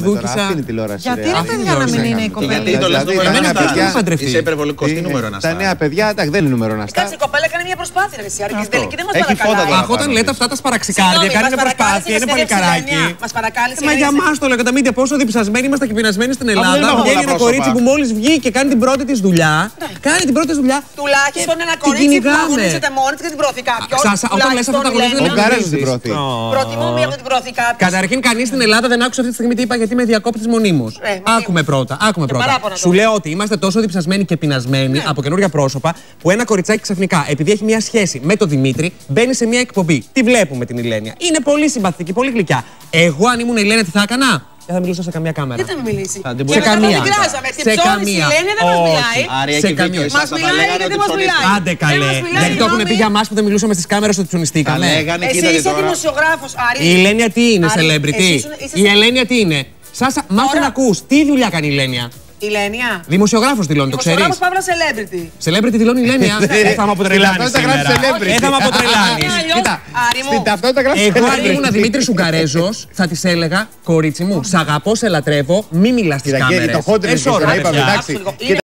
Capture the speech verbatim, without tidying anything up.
δούκισα. Αυτή είναι η τηλεόραση. Γιατί ρε παιδιά να μην είναι η κοπέλα. Γιατί το λες νούμερο ένα. Είσαι υπερβολικός, τι νούμερο ένα. Τα νέα παιδιά, εντάξει, δεν είναι νούμερο ένα. Κάτσε, η κοπέλα έκανε μια προσπάθεια. Στην τελική δεν μας παρακαλάει. Αχ, όταν λέτε αυτά τα σπαραξικάρδια, κάνει μια προσπάθεια, είναι παλικαράκι. Μας παρακάλεσε. Μα για εμά το λέω, μήντε πόσο διψασμένοι είμαστε και πεινασμένοι στην Ελλάδα. Βγαίνει ένα κορίτσι που μόλις βγήκε και κάνει την πρώτη της δουλειά. Κάνει την πρώτη της δουλειά. Τουλάχιστον ένα κορίτσι που αγωνίζεται μόνη της και την προωθεί κάποιος. Όταν λες αυτό τα αγωνίζεται, ο Γκαρέζος την προωθεί. Προτιμώ μία που την προωθεί κάποιος. Καταρχήν, κανείς στην Ελλάδα δεν άκουσε αυτή τη στιγμή τι είπα γιατί με διακόπτης μονίμως. Άκουμε πρώτα. Άκουμε πρώτα. Σου λέω ότι είμαστε τόσο διψασμένοι και πεινασμένοι από καινούργια πρόσωπα που ένα κοριτσάκι ξαφνικά, επειδή έχει μια σχέση με τον Δημήτρη, μπαίνει σε μια εκπομπή. Τι βλέπουμε την Ηλένια. Είναι πολύ συμπαθητική, πολύ γλυκιά. Εγώ, αν ήμουν η Ηλένια, τι θα έκανα. Δεν θα μιλούσα σε καμία κάμερα. Δεν θα μιλήσει. Σε καμία. Σε καμία. Δεν μας μιλάει. Σε καμία. Μας μιλάει γιατί δεν μας μιλάει. Άντε καλέ. Γιατί το έχουν πει για μας που δεν μιλούσαμε στις κάμερες ότι ψωνιστήκαμε. Εσύ είσαι δημοσιογράφος, Άρη. Η Ηλένια τι είναι, celebrity. Η Ηλένια τι είναι. Σάσα, μάθε να ακούς. Τι δουλειά κάνει η Ηλένια. Η Ηλένια. Δημοσιογράφος δηλώνει, το ξέρεις. Δημοσιογράφος παύλα celebrity. Celebrity δηλώνει η Ηλένια. Δεν θα με αποτρελάνεις σήμερα. Δεν θα με αποτρελάνεις. Στην ταυτότητα γράφει εγώ αν ήμουν Δημήτρης Ουγγαρέζος θα της έλεγα κορίτσι μου, σ' αγαπώ, σε λατρεύω, μη μιλάς στις κάμερες. Το χόντρινγκ, είπαμε, εντάξει.